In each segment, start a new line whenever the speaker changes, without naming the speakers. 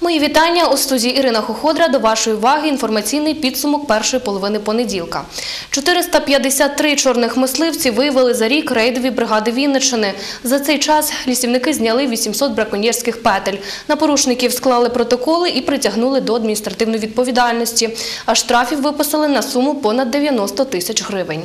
Мої вітання. У студії Ірина Хоходра. До вашої уваги інформаційний підсумок першої половини понеділка. 453 чорних мисливців виявили за рік рейдові бригади Вінниччини. За цей час лісівники зняли 800 браконьєрських петель. На порушників склали протоколи і притягнули до адміністративної відповідальності. А штрафів виписали на суму понад 90 тисяч гривень.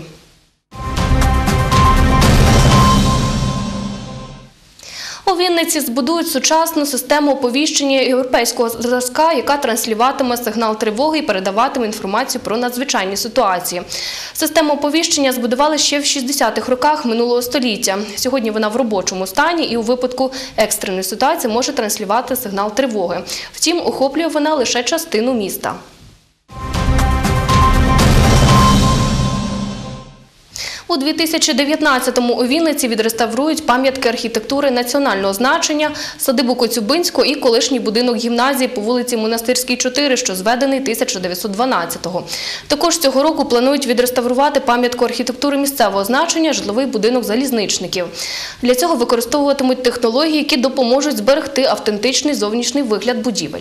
У Вінниці збудують сучасну систему оповіщення європейського зразка, яка транслюватиме сигнал тривоги і передаватиме інформацію про надзвичайні ситуації. Систему оповіщення збудували ще в 60-х роках минулого століття. Сьогодні вона в робочому стані і у випадку екстреної ситуації може транслювати сигнал тривоги. Втім, охоплює вона лише частину міста. У 2019-му у Вінниці відреставрують пам'ятки архітектури національного значення, садибу Коцюбинського і колишній будинок гімназії по вулиці Монастирській, 4, що зведений 1912-го. Також цього року планують відреставрувати пам'ятку архітектури місцевого значення – житловий будинок залізничників. Для цього використовуватимуть технології, які допоможуть зберегти автентичний зовнішній вигляд будівель.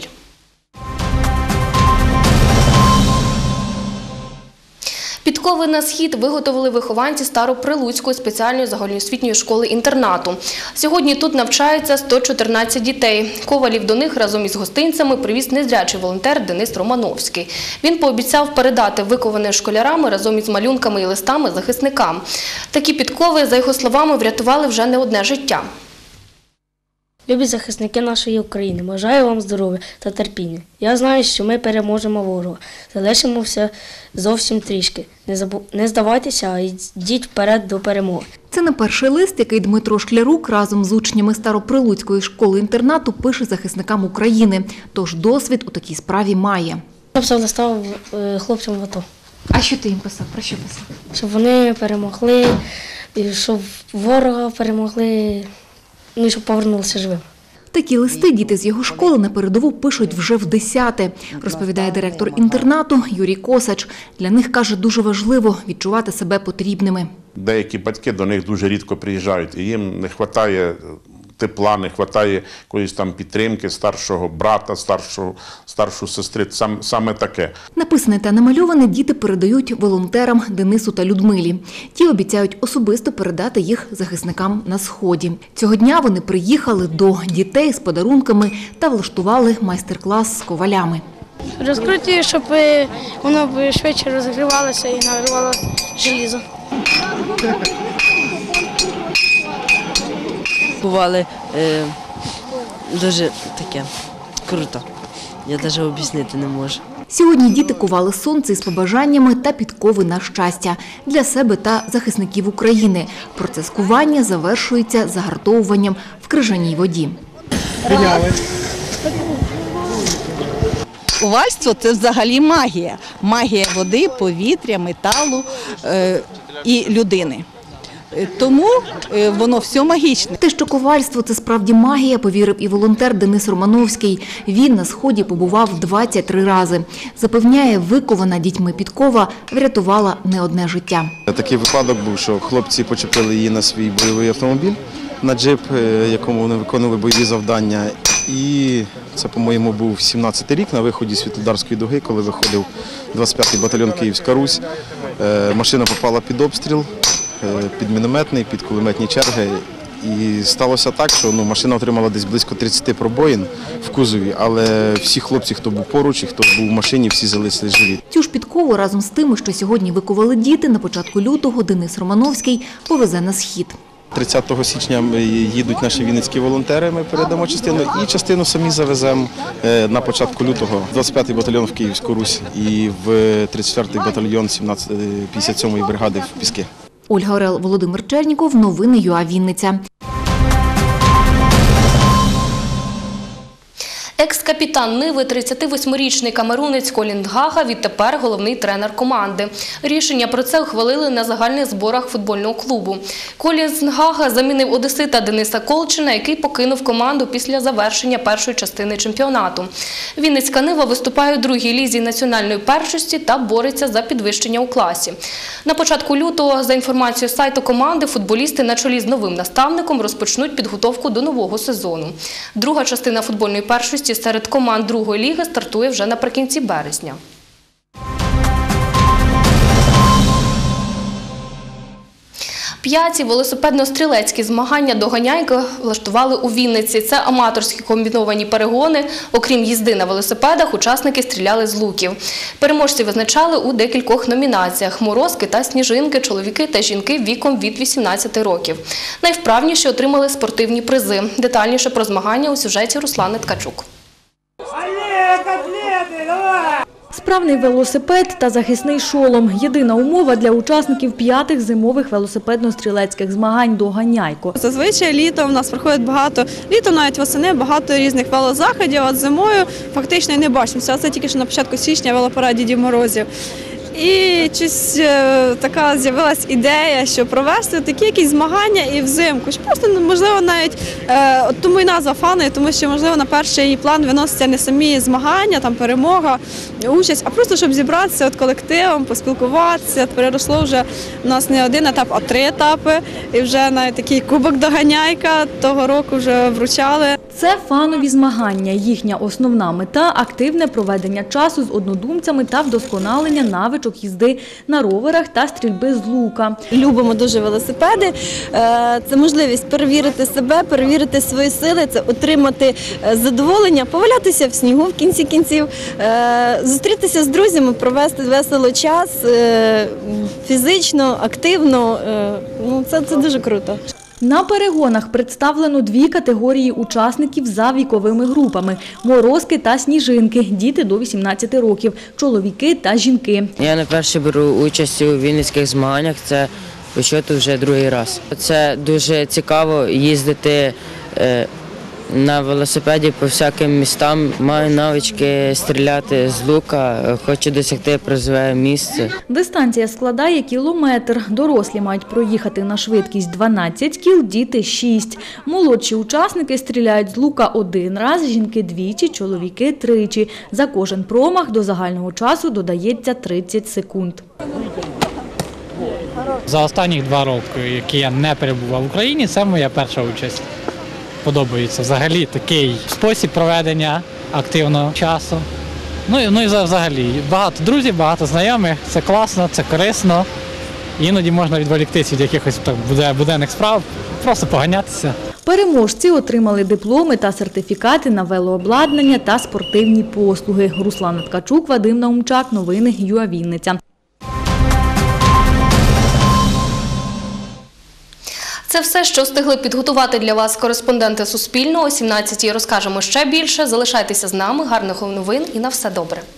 Підкови на схід виготовили вихованці Староприлуцької спеціальної загальноосвітньої школи-інтернату. Сьогодні тут навчаються 114 дітей. Ковалів до них разом із гостинцями привіз незрячий волонтер Денис Романовський. Він пообіцяв передати виковане школярами разом із малюнками і листами захисникам. Такі підкови, за його словами, врятували вже не одне життя.
Любі захисники нашої України, бажаю вам здоров'я та терпіння. Я знаю, що ми переможемо ворога. Залишимося зовсім трішки. Не здавайтеся, а йдіть вперед до перемоги.
Це не перший лист, який Дмитро Шклярук разом з учнями Староприлуцької школи-інтернату пише захисникам України. Тож досвід у такій справі має.
Написав листа хлопцям в АТО.
А що ти їм писав? Про що писав?
Щоб вони перемогли, щоб ворога перемогли, і щоб повернулися живим.
Такі листи діти з його школи на передову пишуть вже в 10-те, розповідає директор інтернату Юрій Косач. Для них, каже, дуже важливо відчувати себе потрібними.
Деякі батьки до них дуже рідко приїжджають, і їм не вистачає тепла, не вистачає якоїсь там підтримки, старшого брата, старшої сестри, саме таке.
Написане та намальоване діти передають волонтерам Денису та Людмилі. Ті обіцяють особисто передати їх захисникам на Сході. Цього дня вони приїхали до дітей з подарунками та влаштували майстер-клас з ковалями.
Розкрутити, щоб воно швидше розгрівалося і нагрівало желізо.
Кували дуже таке круто. Я навіть об'яснити не можу.
Сьогодні діти кували сонце із побажаннями та підкови на щастя для себе та захисників України. Процес кування завершується загартовуванням в крижаній воді.
Ковальство – це взагалі магія. Магія води, повітря, металу і людини. Тому воно все магічне.
Те, що ковальство – це справді магія, повірив і волонтер Денис Романовський. Він на Сході побував 23 рази. Запевняє, викована дітьми підкова врятувала не одне життя.
Такий випадок був, що хлопці почепили її на свій бойовий автомобіль, на джип, якому вони виконували бойові завдання. І це, по-моєму, був 17-й рік на виході з Світлодарської дуги, коли виходив 25-й батальйон Київська Русь. Машина попала під обстріл, під мінометний, під кулеметні черги. І сталося так, що машина отримала десь близько 30 пробоїн в кузові, але всі хлопці, хто був поруч і хто був в машині, всі залишились живі.
Цю ж підкову разом з тими, що сьогодні викували діти, на початку лютого Денис Романовський повезе на Схід.
30 січня їдуть наші вінницькі волонтери, ми передамо частину, і частину самі завеземо на початку лютого. 25-й батальйон в Київську Русь і в 34-й батальйон 57-ї бригади в Піски.
Ольга Орел, Володимир Черніков, новини ЮА Вінниця.
Екс-капітан Ниви, 38-річний камерунець Колін Нгага, відтепер головний тренер команди. Рішення про це ухвалили на загальних зборах футбольного клубу. Колін Нгага замінив одесита Дениса Колчина, який покинув команду після завершення першої частини чемпіонату. Вінницька Нива виступає у другій лізі національної першості та бореться за підвищення у класі. На початку лютого, за інформацією сайту команди, футболісти на чолі з новим наставником розпочнуть підготовку до нового сезону. Друга частина футбольної першості першості серед команд другої ліги стартує вже наприкінці березня. П'яті велосипедно-стрілецькі змагання «Доганяйка» влаштували у Вінниці. Це аматорські комбіновані перегони. Окрім їзди на велосипедах, учасники стріляли з луків. Переможці визначали у декількох номінаціях – морозки та сніжинки, чоловіки та жінки віком від 18 років. Найвправніші отримали спортивні призи. Детальніше про змагання у сюжеті Руслани Ткачук.
Справний велосипед та захисний шолом – єдина умова для учасників п'ятих зимових велосипедно-стрілецьких змагань «Доганяйко».
Зазвичай літом у нас проходить багато, літом навіть восени багато різних велозаходів, а зимою фактично і не бачимося. Це тільки що на початку січня велопарад Дідів Морозів. І щось така з'явилась ідея, що провести такі якісь змагання і взимку. Просто, можливо, навіть тому і назва «Фани», тому що, можливо, на перший план виносяться не самі змагання, там перемога, участь, а просто, щоб зібратися колективом, поспілкуватися. Переросло вже у нас не один етап, а 3 етапи. І вже навіть такий кубок «Доганяйка» того року вже вручали.
Це фанові змагання. Їхня основна мета – активне проведення часу з однодумцями та вдосконалення навичок їзди на роверах та стрільби з лука.
Любимо дуже велосипеди. Це можливість перевірити себе, перевірити свої сили, це отримати задоволення, повалятися в снігу в кінці кінців, зустрітися з друзями, провести весело час, фізично, активно. Це дуже круто.
На перегонах представлено 2 категорії учасників за віковими групами – морозки та сніжинки, діти до 18 років, чоловіки та жінки.
Я не перше беру участь у вінницьких змаганнях, це по счету вже другий раз. Це дуже цікаво їздити на велосипеді по всяким містам. Маю навички стріляти з лука, хочу досягти призове місце.
Дистанція складає кілометр. Дорослі мають проїхати на швидкість 12 кіл, діти – 6. Молодші учасники стріляють з лука 1 раз, жінки – 2, чоловіки – 3. За кожен промах до загального часу додається 30 секунд.
За останні 2 роки, які я не перебував в Україні, це моя перша участь. Подобається взагалі такий спосіб проведення активного часу. Ну і взагалі багато друзів, багато знайомих, це класно, це корисно. Іноді можна відволіктися від якихось буденних справ, просто поганятися.
Переможці отримали дипломи та сертифікати на велообладнання та спортивні послуги. Руслана Ткачук, Вадим Наумчак, новини ЮА Вінниця.
Це все, що встигли підготувати для вас кореспонденти Суспільного. О 17-й розкажемо ще більше. Залишайтеся з нами. Гарних новин і на все добре.